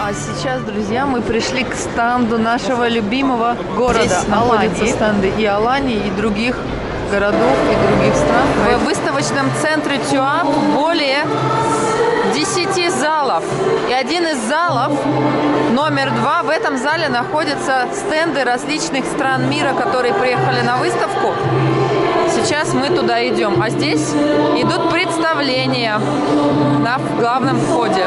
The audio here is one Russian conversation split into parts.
А сейчас, друзья, мы пришли к стенду нашего любимого города. Здесь находятся стенды и Алании, и других городов, и других стран. В выставочном центре ТЮАП более 10 залов. И один из залов, номер 2, в этом зале находятся стенды различных стран мира, которые приехали на выставку. Сейчас мы туда идем. А здесь идут представления на главном входе.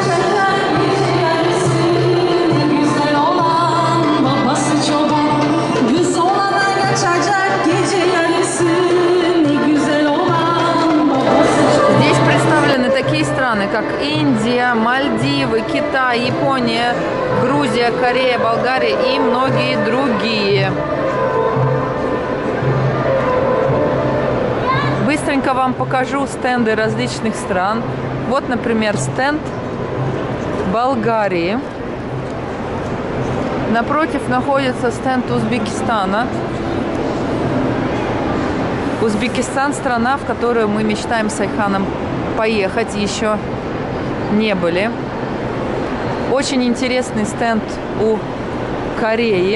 Здесь представлены такие страны, как Индия, Мальдивы, Китай, Япония, Грузия, Корея, Болгария и многие другие. Быстренько вам покажу стенды различных стран. Вот, например, стенд Болгарии. Напротив находится стенд Узбекистана. Узбекистан – страна, в которую мы мечтаем с Айханом поехать, еще не были. Очень интересный стенд у Кореи.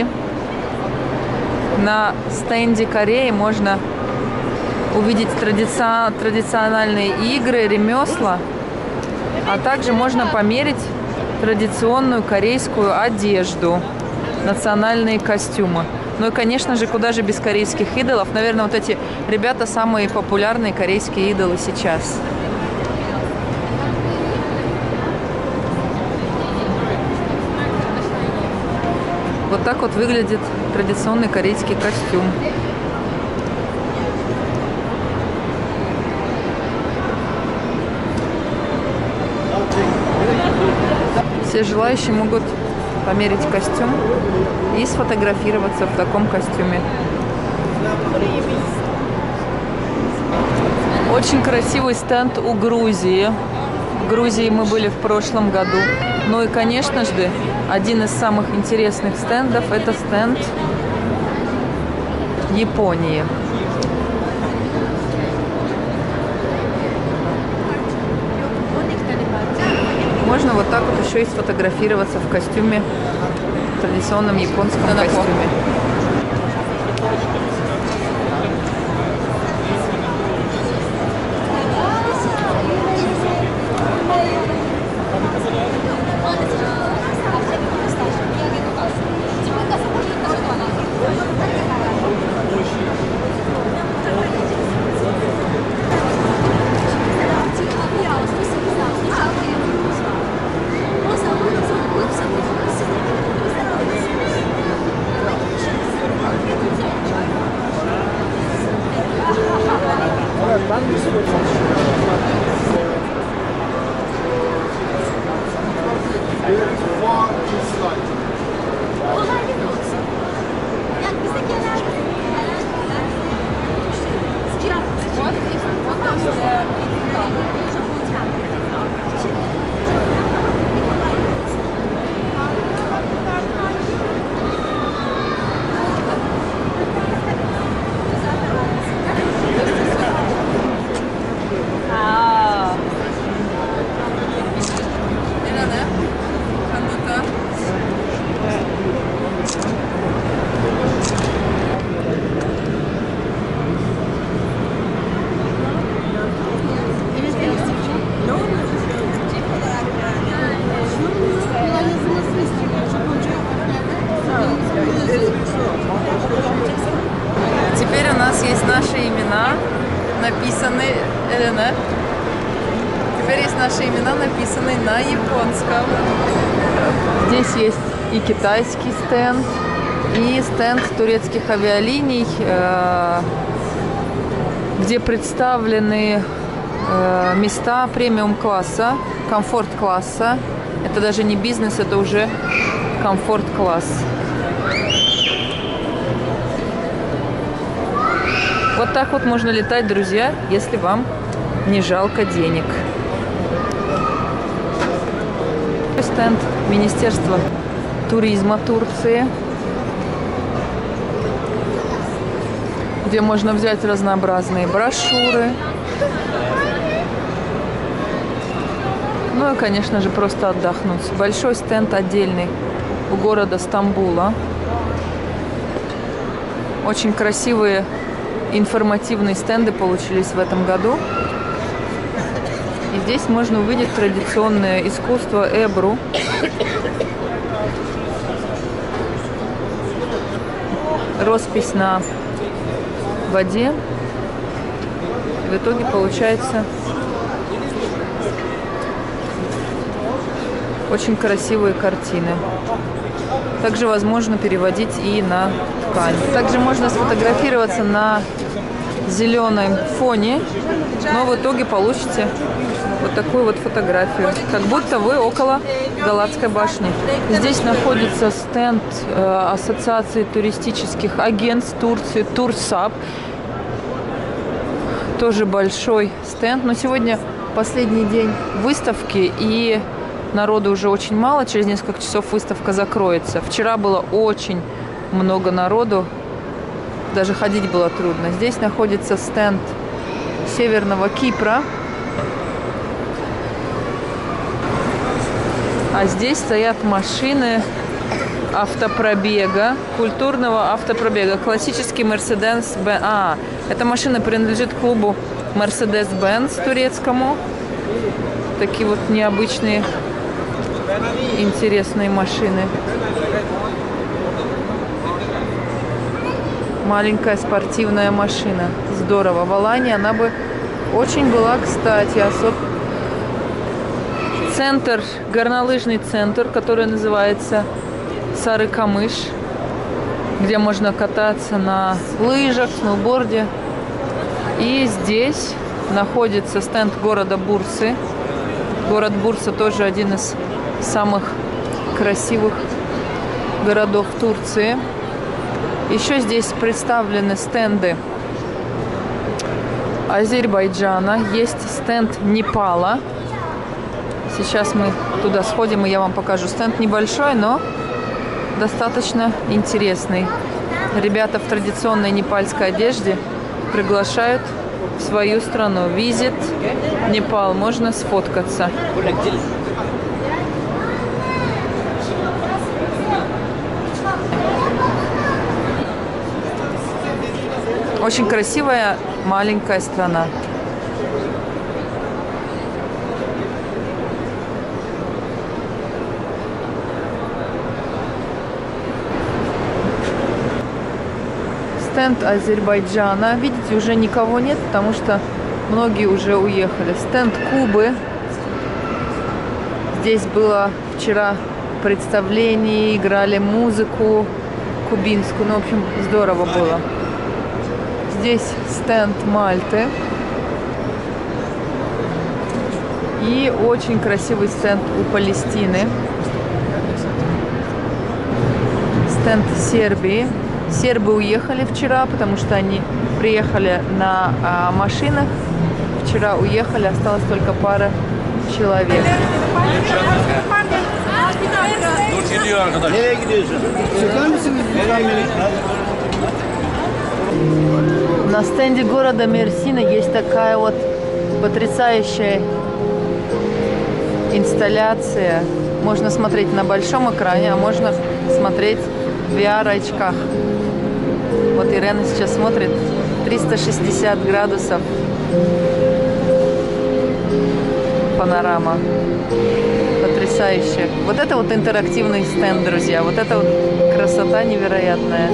На стенде Кореи можно увидеть традиционные игры, ремесла, а также можно померить традиционную корейскую одежду, национальные костюмы. Ну и, конечно же, куда же без корейских идолов. Наверное, вот эти ребята самые популярные корейские идолы сейчас. Вот так вот выглядит традиционный корейский костюм. Все желающие могут померить костюм и сфотографироваться в таком костюме. Очень красивый стенд у Грузии. В Грузии мы были в прошлом году. Ну и, конечно же, один из самых интересных стендов – это стенд Японии. Можно вот так вот еще и сфотографироваться в костюме, в традиционном японском костюме. Теперь у нас есть наши имена, написаны, Элена. Теперь есть наши имена, написанные на японском. Здесь есть и китайский стенд, и стенд турецких авиалиний, где представлены места премиум-класса, комфорт-класса. Это даже не бизнес, это уже комфорт-класс. Вот так вот можно летать, друзья, если вам не жалко денег. Стенд Министерства туризма Турции, где можно взять разнообразные брошюры. Ну Ну и, конечно же, просто отдохнуть. Большой стенд отдельный у города Стамбула. Очень красивые информативные стенды получились в этом году. И здесь можно увидеть традиционное искусство Эбру. Роспись на воде. И в итоге получается очень красивые картины. Также возможно переводить и на ткань. Также можно сфотографироваться на зеленом фоне, но в итоге получите вот такую вот фотографию, как будто вы около Галатской башни. Здесь находится стенд Ассоциации туристических агентств Турции, Турсаб. Тоже большой стенд, но сегодня последний день выставки, и народу уже очень мало. Через несколько часов выставка закроется. Вчера было очень много народу, даже ходить было трудно. Здесь находится стенд Северного Кипра. А здесь стоят машины автопробега, культурного автопробега. Классический Mercedes-Benz. Эта машина принадлежит клубу Mercedes-Benz турецкому. Такие вот необычные, интересные машины. Маленькая спортивная машина. Здорово. В Алании она бы очень была кстати. Центр, горнолыжный центр, который называется Сарыкамыш, где можно кататься на лыжах, сноуборде. И здесь находится стенд города Бурсы. Город Бурса тоже один из самых красивых городов Турции. Еще здесь представлены стенды Азербайджана. Есть стенд Непала. Сейчас мы туда сходим, и я вам покажу. Стенд небольшой, но достаточно интересный. Ребята в традиционной непальской одежде приглашают в свою страну. Визит Непал. Можно сфоткаться. Очень красивая маленькая страна. Стенд Азербайджана. Видите, уже никого нет, потому что многие уже уехали. Стенд Кубы. Здесь было вчера представление, играли музыку кубинскую. Ну, в общем, здорово было. Здесь стенд Мальты. И очень красивый стенд у Палестины. Стенд Сербии. Сербы уехали вчера, потому что они приехали на машинах. Вчера уехали, осталось только пара человек. На стенде города Мерсина есть такая вот потрясающая инсталляция. Можно смотреть на большом экране, а можно смотреть в VR-очках. Вот Ирена сейчас смотрит 360 градусов панорама. Потрясающе. Вот это вот интерактивный стенд, друзья. Вот это вот красота невероятная.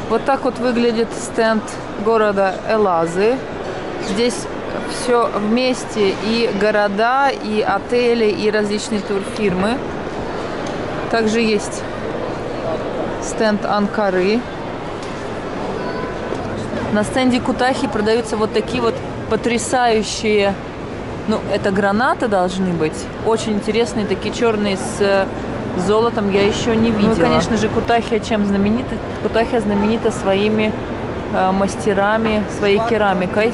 Вот так вот выглядит стенд города Элазы. Здесь все вместе, и города, и отели, и различные турфирмы. Также есть стенд Анкары. На стенде Кутахи продаются вот такие вот потрясающие, ну, это гранаты должны быть. Очень интересные, такие черные с золотом, я еще не видела. Ну, и, конечно же, Кутахия чем знаменита? Кутахия знаменита своими мастерами, своей керамикой.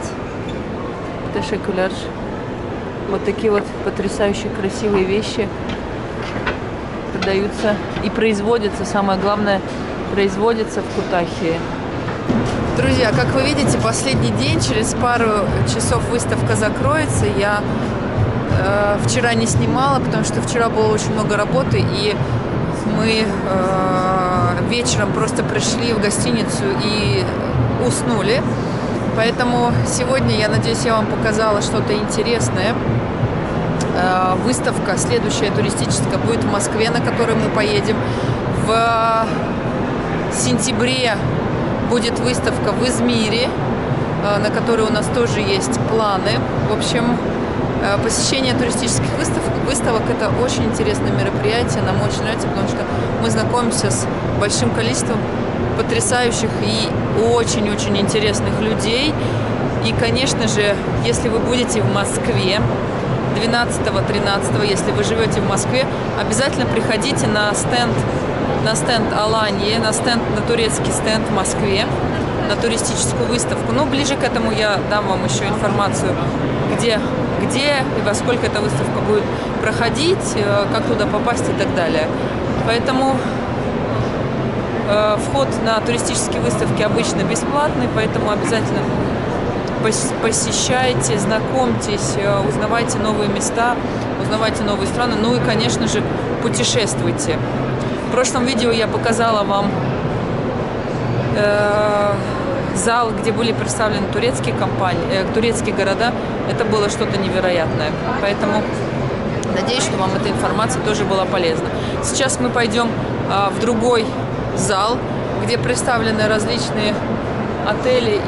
Вот такие вот потрясающие красивые вещи продаются и производятся, самое главное, производятся в Кутахии. Друзья, как вы видите, последний день, через пару часов выставка закроется. Я вчера не снимала, потому что вчера было очень много работы, и мы вечером просто пришли в гостиницу и уснули. Поэтому сегодня, я надеюсь, я вам показала что-то интересное. Выставка следующая туристическая будет в Москве, на которую мы поедем. В сентябре будет выставка в Измире, на которой у нас тоже есть планы. В общем, посещение туристических выставок – это очень интересное мероприятие. Нам очень нравится, потому что мы знакомимся с большим количеством потрясающих и очень-очень интересных людей. И, конечно же, если вы будете в Москве 12-13, если вы живете в Москве, обязательно приходите на стенд Аланьи, на турецкий стенд в Москве, на туристическую выставку. Ну, ближе к этому я дам вам еще информацию, где и во сколько эта выставка будет проходить, как туда попасть и так далее. Поэтому вход на туристические выставки обычно бесплатный, поэтому обязательно посещайте, знакомьтесь, узнавайте новые места, узнавайте новые страны, ну и, конечно же, путешествуйте. В прошлом видео я показала вам зал, где были представлены турецкие компании, турецкие города. Это было что-то невероятное. Поэтому надеюсь, что вам эта информация тоже была полезна. Сейчас мы пойдем в другой зал, где представлены различные отели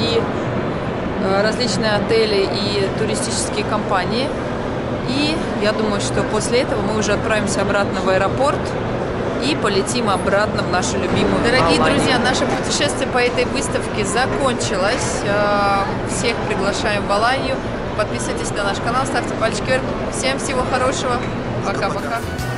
и туристические компании. И я думаю, что после этого мы уже отправимся обратно в аэропорт и полетим обратно в нашу любимую Дорогие Аланию. Друзья, наше путешествие по этой выставке закончилось. Всех приглашаем в Аланию. Подписывайтесь на наш канал, ставьте пальчики вверх. Всем всего хорошего. Пока-пока.